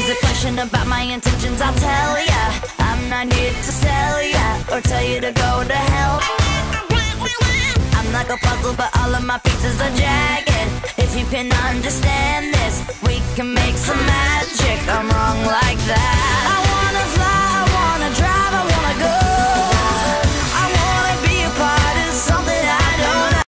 a question about my intentions, I'll tell ya. I'm not here to sell ya or tell you to go to hell. I'm like a puzzle, but all of my pieces are jagged. If you can understand this, we can make some magic. I'm wrong like that.